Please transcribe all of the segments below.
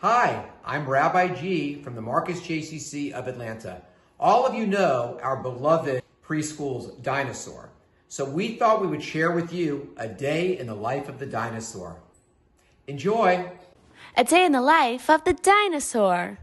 Hi, I'm Rabbi G from the MJCCA of Atlanta. All of you know our beloved Preschool's Dinosaur. So we thought we would share with you a day in the life of the dinosaur. Enjoy! A day in the life of the dinosaur.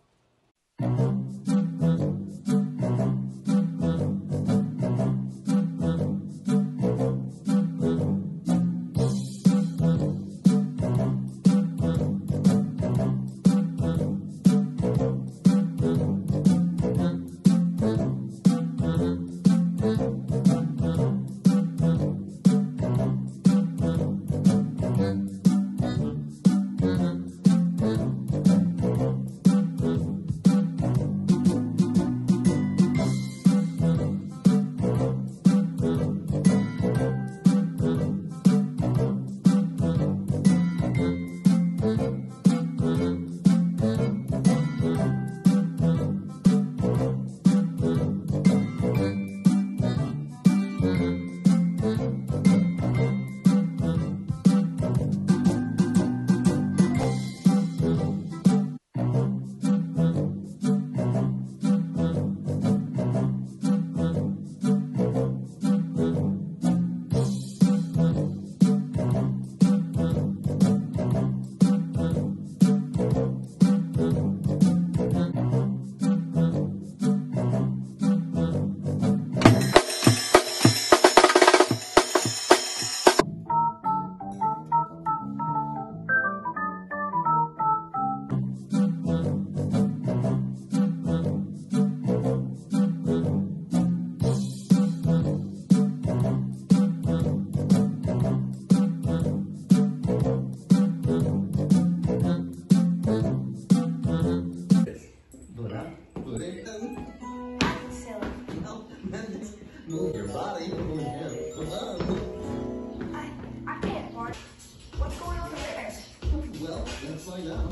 Move your body. I can't, Mark. What's going on there? Well, let's find out.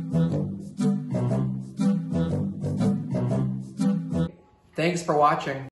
Thanks for watching.